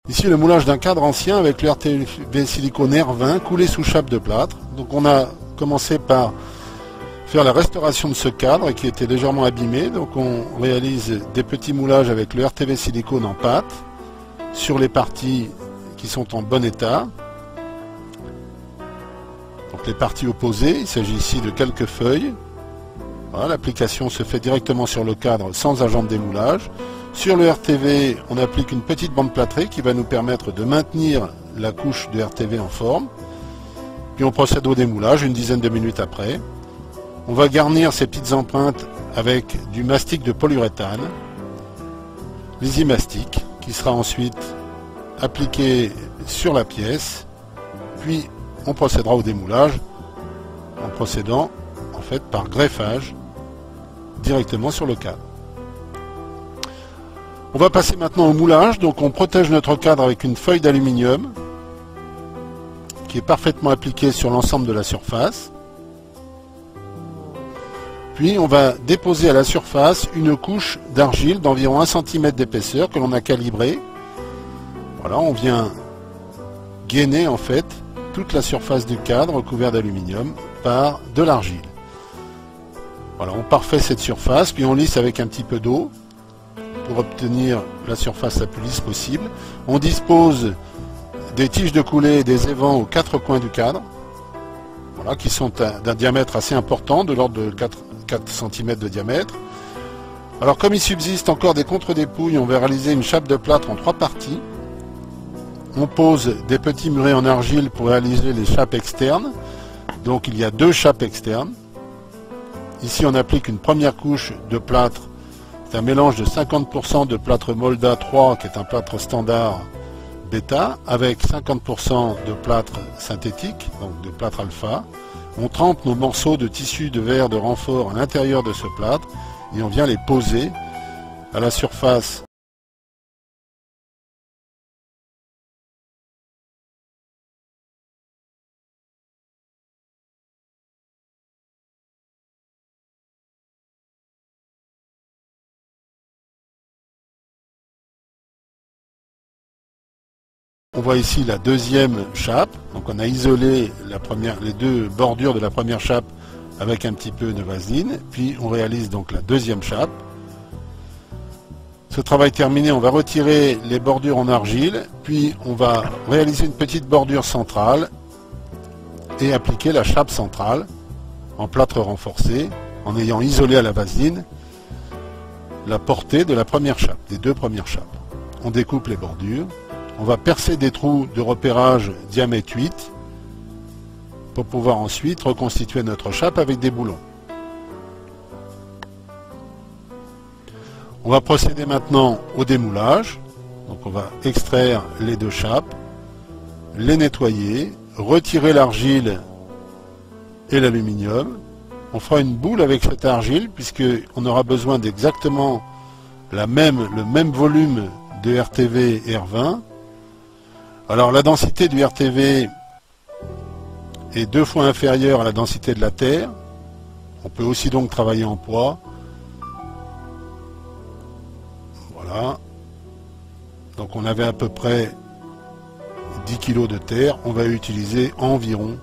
Ici le moulage d'un cadre ancien avec le RTV silicone R20 coulé sous chape de plâtre. Donc on a commencé par faire la restauration de ce cadre qui était légèrement abîmé. Donc on réalise des petits moulages avec le RTV silicone en pâte sur les parties qui sont en bon état. Donc les parties opposées, il s'agit ici de quelques feuilles. Voilà, l'application se fait directement sur le cadre sans agent de démoulage. Sur le RTV, on applique une petite bande plâtrée qui va nous permettre de maintenir la couche de RTV en forme. Puis on procède au démoulage une dizaine de minutes après. On va garnir ces petites empreintes avec du mastic de polyuréthane, l'Easy-Mastic, qui sera ensuite appliqué sur la pièce. Puis on procédera au démoulage en procédant en fait par greffage directement sur le cadre. On va passer maintenant au moulage. Donc on protège notre cadre avec une feuille d'aluminium qui est parfaitement appliquée sur l'ensemble de la surface. Puis on va déposer à la surface une couche d'argile d'environ 1 cm d'épaisseur que l'on a calibrée. Voilà, on vient gainer en fait toute la surface du cadre recouvert d'aluminium par de l'argile. Voilà, on parfait cette surface, puis on lisse avec un petit peu d'eau pour obtenir la surface la plus lisse possible. On dispose des tiges de coulée et des évents aux 4 coins du cadre, voilà, qui sont d'un diamètre assez important, de l'ordre de 4 cm de diamètre. Alors comme il subsiste encore des contre-dépouilles, on va réaliser une chape de plâtre en 3 parties. On pose des petits murets en argile pour réaliser les chapes externes. Donc il y a 2 chapes externes. Ici on applique une première couche de plâtre. C'est un mélange de 50% de plâtre Molda 3, qui est un plâtre standard bêta, avec 50% de plâtre synthétique, donc de plâtre alpha. On trempe nos morceaux de tissu de verre de renfort à l'intérieur de ce plâtre et on vient les poser à la surface . On voit ici la deuxième chape. Donc on a isolé les 2 bordures de la première chape avec un petit peu de vaseline. Puis on réalise donc la deuxième chape. Ce travail terminé, on va retirer les bordures en argile. Puis on va réaliser une petite bordure centrale et appliquer la chape centrale en plâtre renforcé en ayant isolé à la vaseline la portée de la première chape, des 2 premières chapes. On découpe les bordures. On va percer des trous de repérage diamètre 8 pour pouvoir ensuite reconstituer notre chape avec des boulons. On va procéder maintenant au démoulage. Donc on va extraire les 2 chapes, les nettoyer, retirer l'argile et l'aluminium. On fera une boule avec cette argile puisqu'on aura besoin d'exactement le même volume de RTV R20. Alors la densité du RTV est 2 fois inférieure à la densité de la terre. On peut aussi donc travailler en poids. Voilà. Donc on avait à peu près 10 kg de terre. On va utiliser environ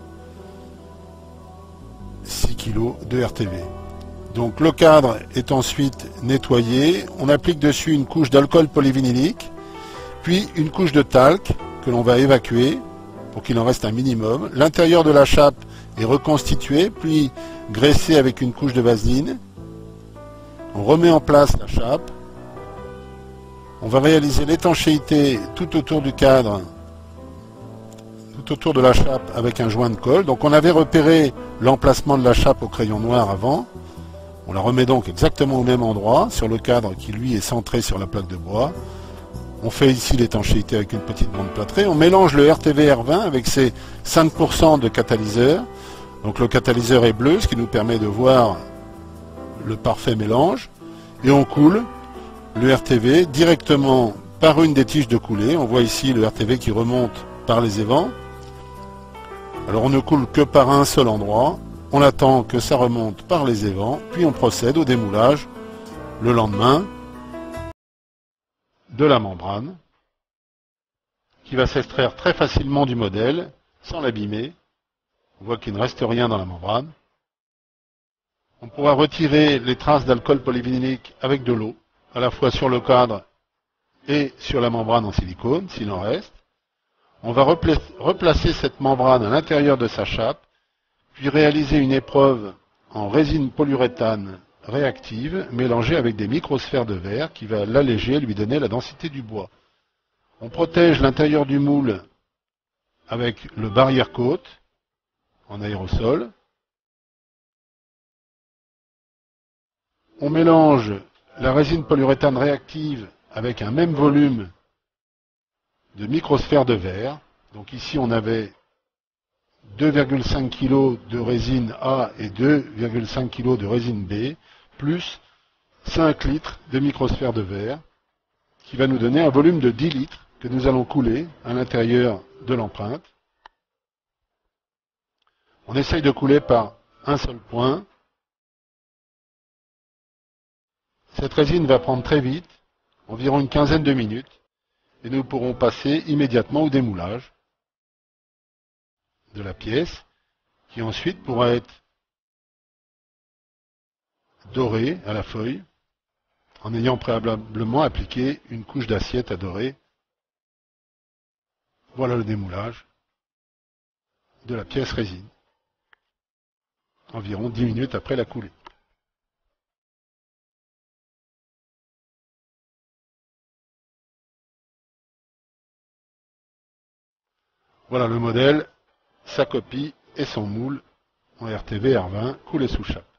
6 kg de RTV. Donc le cadre est ensuite nettoyé. On applique dessus une couche d'alcool polyvinylique, puis une couche de talc que l'on va évacuer pour qu'il en reste un minimum. L'intérieur de la chape est reconstitué, puis graissé avec une couche de vaseline. On remet en place la chape. On va réaliser l'étanchéité tout autour du cadre, tout autour de la chape avec un joint de colle. Donc on avait repéré l'emplacement de la chape au crayon noir avant. On la remet donc exactement au même endroit, sur le cadre qui lui est centré sur la plaque de bois. On fait ici l'étanchéité avec une petite bande plâtrée. On mélange le RTV R20 avec ses 5% de catalyseur. Donc le catalyseur est bleu, ce qui nous permet de voir le parfait mélange. Et on coule le RTV directement par une des tiges de coulée. On voit ici le RTV qui remonte par les évents. Alors on ne coule que par un seul endroit. On attend que ça remonte par les évents. Puis on procède au démoulage le lendemain de la membrane. qui va s'extraire très facilement du modèle, sans l'abîmer. On voit qu'il ne reste rien dans la membrane. On pourra retirer les traces d'alcool polyvinylique avec de l'eau, à la fois sur le cadre et sur la membrane en silicone, s'il en reste. On va replacer cette membrane à l'intérieur de sa chape, puis réaliser une épreuve en résine polyuréthane réactive mélangée avec des microsphères de verre qui va l'alléger et lui donner la densité du bois. On protège l'intérieur du moule avec le barrière coat en aérosol. On mélange la résine polyuréthane réactive avec un même volume de microsphères de verre. Donc ici on avait 2,5 kg de résine A et 2,5 kg de résine B, plus 5 litres de microsphères de verre, qui va nous donner un volume de 10 litres que nous allons couler à l'intérieur de l'empreinte. On essaye de couler par un seul point. Cette résine va prendre très vite, environ une quinzaine de minutes, et nous pourrons passer immédiatement au démoulage de la pièce, qui ensuite pourra être dorée à la feuille, en ayant préalablement appliqué une couche d'assiette à dorer. Voilà le démoulage de la pièce résine, environ 10 minutes après la coulée. Voilà le modèle, sa copie et son moule en RTV R20 coulé sous chape.